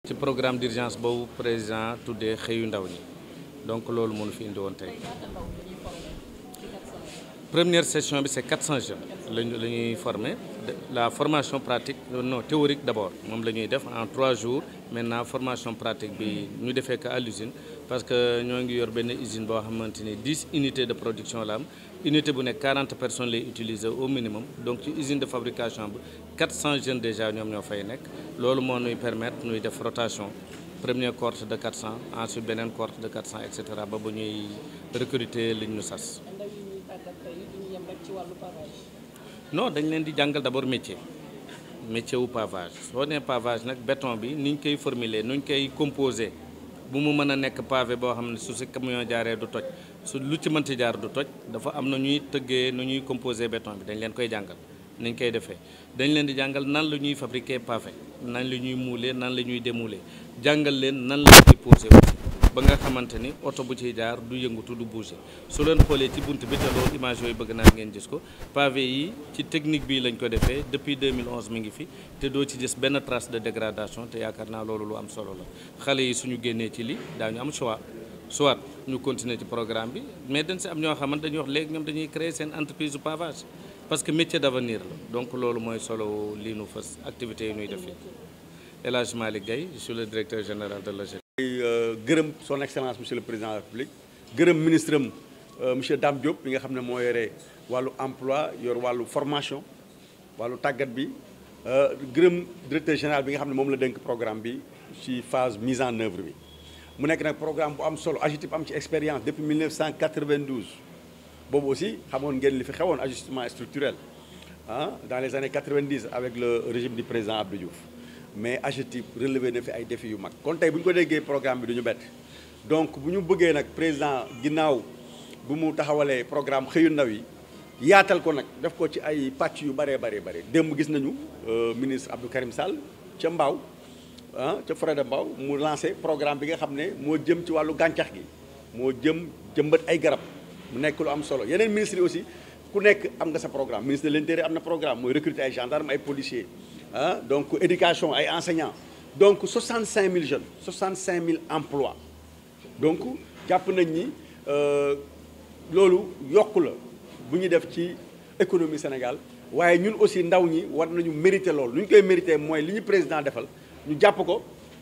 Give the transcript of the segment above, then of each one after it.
ci programme d'urgence boobu président tuddee xëyu ndaw ñi donc loolu mënu fi indi woon tey première session bi c'est 400 jeunes la ñuy former la formation pratique non théorique d'abord moom la ñuy def en 3 jours maintenant formation pratique bi ñu defee ko à l'usine parce que ñoo ngi yor benn usine boo xamante ni 10 unités de production la am unité bu nekk 40 personnes lay utiliser au minimum donc ci usine de fabrication bi 400 jeunes déjà ñoom ñoo fay nekk loolu moo ñuy permettre ñuy def rotation première cohorte de 400 ensuite beneen cohorte de 400 et cetera ba ñuy recruter li ñu sas. non dañ leen di jàngal d'abord métier wu pavage soo nee pavage nag béton bi ni ñu koy formuler nu ñu koy composer bu mu mën a nekk pavé boo xam ne su si camion jaaree du toj su lu ci mënti jaar du toj dafa am na ñuy tëggee nu ñuy composer béton bi dañ leen koy jàngal ni ñu koy defee dañ leen di jàngal nan la ñuy fabriquer pavé nan la ñuy mouler nan la ñuy démouler jàngal leen nan la ñuy poser ba nga xamante ni oto bu ciy jaar du yëngutu du bouger su leen xoolee ci bunt bi te loolu image yooyu bëgg naa ngeen gis ko pavé yi ci technique bi lañ ko defee depuis 2011 mi ngi fi te doo ci gis benn trace de dégradation te yaakaar naa loolu lu am solo la xale yi suñu génnee ci li daañu am choix soit ñu continuer ci programme bi mais dañ si am ñoo xamante dañuy wax léegi ñoom dañuy créer seen entreprise du pavage parce que métier d'avenir la donc loolu mooy solo lii nu fas activités yi ñuy def El Hadj Malick Gueye je suis le directeur général de l'AGETIP. gërëm son excellence monsieur le président de la République gërëm ministre am monsieur Dame Diop bi nga xam ne moo yore wàllu emploi yor wàllu formation wàllu tàggat bi gërëm directeur général bi nga xam ne moom la dénk programme bi ci phase mise en œuvre bi mu nekk nag programme bu am solo AGETIP am ci expérience depuis 1992 boobu aussi xamoon ngeen li fi xewoon ajustement structurel dans les années 90 avec le régime du président Abdou Diouf mais AGETIP relevé na fi ay défis yu mag kon tey bu ñu ko déggee programme bi du ñu bett donc bu ñu bëggee nag président ginnaaw bu mu taxawalee programme xëyu ndaw yi yaatal ko nag def ko ci ay pàcc yu bëree démb gis nañu ministre Abdou Karim Sall ca Mbao ca Fora de Mbao mu lancé programme bi nga xam ne moo jëm ci wàllu gàncax gi moo jëmbat ay garab mu nekk lu am solo yeneen ministres yi aussi ku nekk am nga sa programme ministre de l'intérieur am na programme mooy recruter ay gendarmes ay policiers donc éducation ay enseignants donc 65 000 jeunes 65 000 emplois donc jàpp nañ ni loolu yokku la bu ñu def ci économie Sénégal waaye ñun aussi ndaw ñi war nañu mériter loolu lu ñu koy mériter mooy li ñu président defal ñu jàpp ko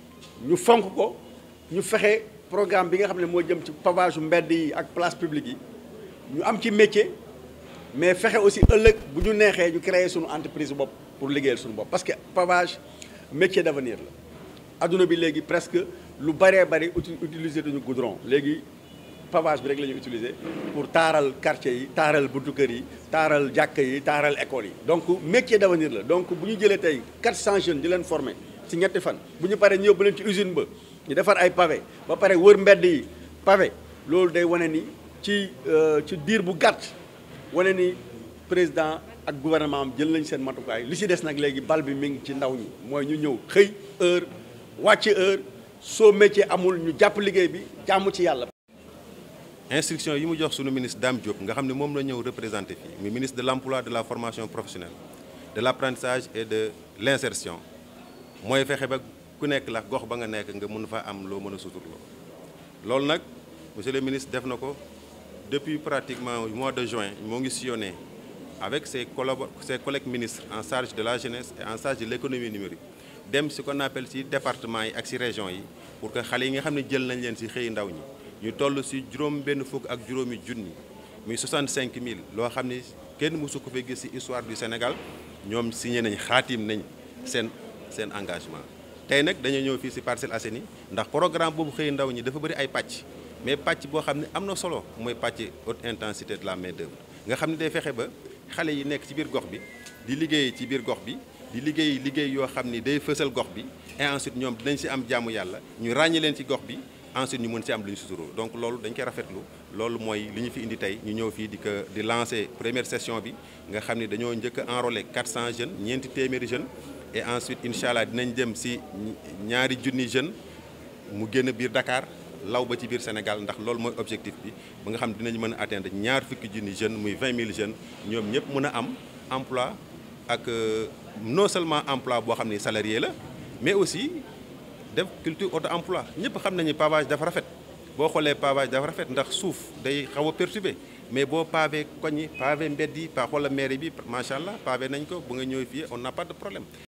ñu fonk ko ñu fexe programme bi nga xam ne moo jëm ci pavage mbedd yi ak place publique yi ñu am ci métier mais fexe aussi ëllëg bu ñu neexee ñu créer suñu entreprise bopp pour liggéeyal suñu bopp parce que pavage métier d'avenir la adduna bi léegi presque lu bari utiliser duñu goudron léegi pavage bi rek la ñu utiliser pour taaral quartier yi taaral buntu kër yi taaral jàkka yi taaral école yi donc métier d'avenir la donc bu ñu jëlee tey 400 jeunes di leen former ci ñetti fan bu ñu paree ñu yóbbu leen ci usine ba ñu defar ay pavé ba pare wër mbedd yi pavé loolu day wane ni ci diir bu gàtt wane ni président ak gouvernement am jël nañ seen matukaay li ci des nag léegi bal bi mi ngi ci ndaw ñi mooy ñu ñëw xëy heure wàcc heure soo métier amul ñu jàpp liggéey bi jàmm ci yàlla. instruction yi mu jox sunu ministre Dame Diop nga xam ne moom la ñëw représenté fii muy ministre de l'emploi de la formation professionnelle de l'apprentissage et de l'insertion mooy fexe ba ku nekk la gox ba nga nekk nga mën fa am loo mën a suturloo loolu nag monsieur le ministre def na ko depuis pratiquement mois de juin moo ngi sillonné avec ses collègues ministres en charge de la jeunesse et en charge de l'économie numérique dem ci qu'on appelle ci département yi ak ci région yi pour que xale yi nga xam ne jël nañ leen ci xëy ndaw ñi ñu toll ci juróom-benn fukk ak juróomi junni muy 65 000 loo xam ni kenn mësu ko fee gis ci histoire du Sénégal ñoom signé nañ xaatim nañ seen engagement. tey nag dañoo ñëw fii ci Parcelles Assainies ndax programme boobu xëy ndaw ñi dafa bëri ay pàcc mais pàcc boo xam ne am na solo mooy pàcc haute intensité de la main-d'œuvre nga xam ne day fexe ba xale yi nekk ci biir gox bi di liggéey ci biir gox bi di liggéey yoo xam ni day fësal gox bi et ensuite ñoom dinañ ci am jaamu yàlla ñu ràññe leen ci gox bi ensuite ñu mën ci am lu ñu suturoo donc loolu dañ koy rafetlu loolu mooy li ñu fi indi tey ñu ñëw fii di lancer première session bi nga xam ni dañoo njëkk a enrôler 400 jeunes ñeenti téeméeri jeunes et ensuite incha allah dinañ jëm ci ñaari junni jeunes mu génn biir Dakar law ba ci biir Sénégal ndax loolu mooy objectif bi ba nga xam ne dinañ mën a atteindre ñaar fukki junni jeunes muy 20 000 jeunes ñoom ñëpp mën a am emploi ak non seulement emploi boo xam ne salarié la mais aussi def culture auto-emploi ñëpp xam nañu pavage dafa rafet boo xoolee pavage dafa rafet ndax suuf day xaw a perturbé mais boo pavé koñ yi pavé mbedd yi xoolal mairie bi macha allah pavé nañ ko bu nga ñëw fii on n'a pas de problème.